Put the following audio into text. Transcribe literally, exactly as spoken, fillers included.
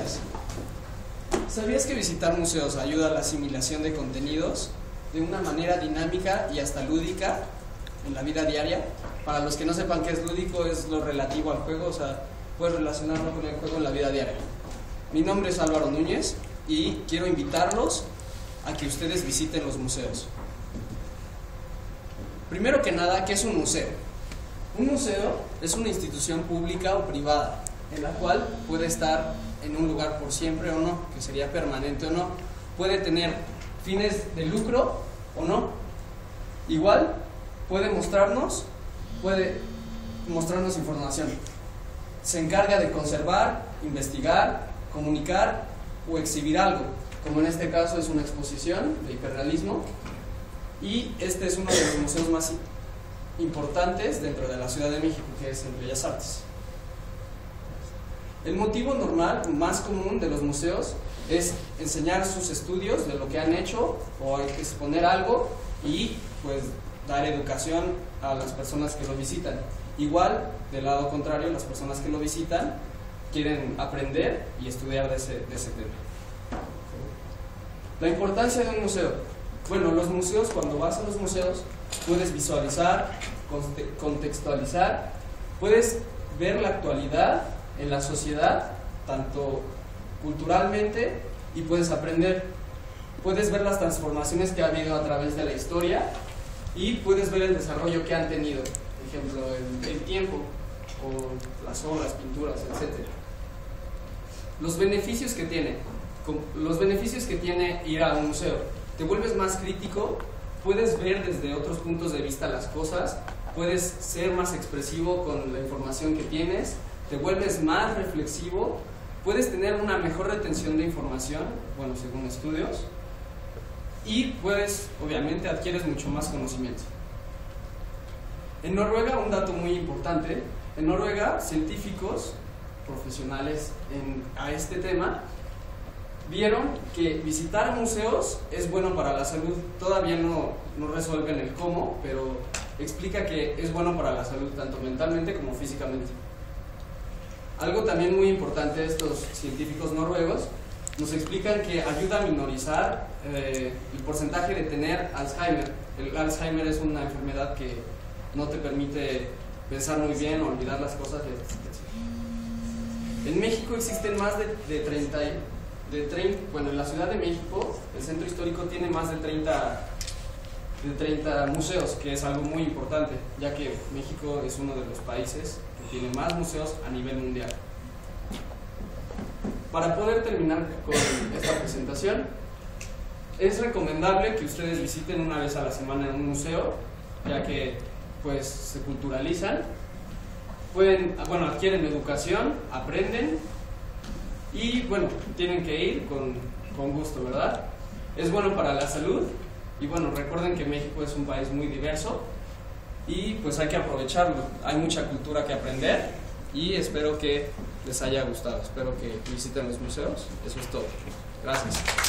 días. ¿Sabías que visitar museos ayuda a la asimilación de contenidos de una manera dinámica y hasta lúdica en la vida diaria? Para los que no sepan qué es lúdico, es lo relativo al juego, o sea, puedes relacionarlo con el juego en la vida diaria. Mi nombre es Álvaro Núñez y quiero invitarlos a que ustedes visiten los museos. Primero que nada, ¿qué es un museo? Un museo es una institución pública o privada en la cual puede estar en un lugar por siempre o no, que sería permanente o no. Puede tener fines de lucro o no. Igual puede mostrarnos, puede mostrarnos información. Se encarga de conservar, investigar, comunicar o exhibir algo, como en este caso es una exposición de hiperrealismo. Y este es uno de los museos más importantes dentro de la Ciudad de México, que es el Bellas Artes. El motivo normal, más común de los museos, es enseñar sus estudios de lo que han hecho o exponer algo y pues dar educación a las personas que lo visitan. Igual, del lado contrario, las personas que lo visitan quieren aprender y estudiar de ese, de ese tema. La importancia de un museo. Bueno, los museos, cuando vas a los museos, puedes visualizar, contextualizar, puedes ver la actualidad en la sociedad, tanto culturalmente, y puedes aprender. Puedes ver las transformaciones que ha habido a través de la historia y puedes ver el desarrollo que han tenido, por ejemplo, el, el tiempo, o las obras, pinturas, etcétera. Los beneficios que tiene, los beneficios que tiene ir a un museo. Te vuelves más crítico, puedes ver desde otros puntos de vista las cosas, puedes ser más expresivo con la información que tienes, te vuelves más reflexivo, puedes tener una mejor retención de información, bueno, según estudios, y puedes, obviamente, adquieres mucho más conocimiento. En Noruega, un dato muy importante, en Noruega, científicos profesionales en, a este tema vieron que visitar museos es bueno para la salud. Todavía no, no resuelven el cómo, pero explica que es bueno para la salud, tanto mentalmente como físicamente. Algo también muy importante de estos científicos noruegos, nos explican que ayuda a minorizar eh, el porcentaje de tener Alzheimer. El Alzheimer es una enfermedad que no te permite pensar muy bien o olvidar las cosas. En México existen más de, de treinta, de treinta, bueno, en la Ciudad de México, el centro histórico tiene más de treinta, de treinta museos, que es algo muy importante, ya que México es uno de los países que tiene más museos a nivel mundial. Para poder terminar con esta presentación, es recomendable que ustedes visiten una vez a la semana en un museo, ya que pues se culturalizan, pueden, bueno, adquieren educación, aprenden y bueno, tienen que ir con, con gusto, ¿verdad? Es bueno para la salud y bueno, recuerden que México es un país muy diverso y pues hay que aprovecharlo, hay mucha cultura que aprender y espero que les haya gustado, espero que visiten los museos, eso es todo, gracias.